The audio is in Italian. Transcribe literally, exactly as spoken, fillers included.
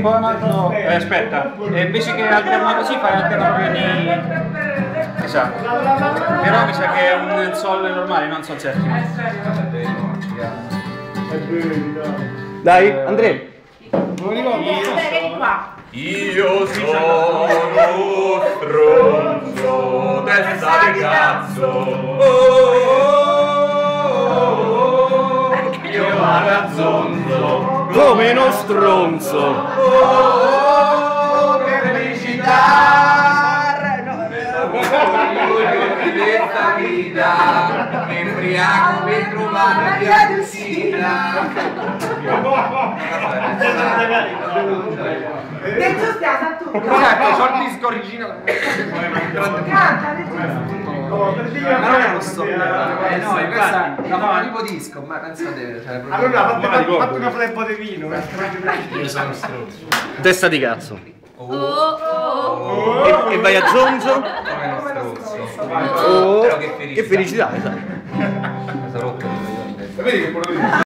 no, eh, aspetta, e invece che alternare così fai alternare proprio di... Esatto. Però mi sa che è un sol normale, non sol settimo. Dai, Andrea. Io sono stronzo, testa di cazzo. Io ragazzonzo, Come uno stronzo. oh, che felicità! Di questa vita, mi imbriaco per trovare la via di uscita. Dentro stiamo tu. Esatto, c'ho il disco originale. Canta, Ma non è uno stop. Eh no, questa è una forma tipo disco, ma pensate, cioè Allora, fate una fleppo di vino. io sono stronzo. Testa di cazzo. Oh, oh. E, e vai a zonzo. Come uno stronzo. Oh, Però che felicità. che felicità, sai. Mi sono rotto il coglione. Vedi che quello di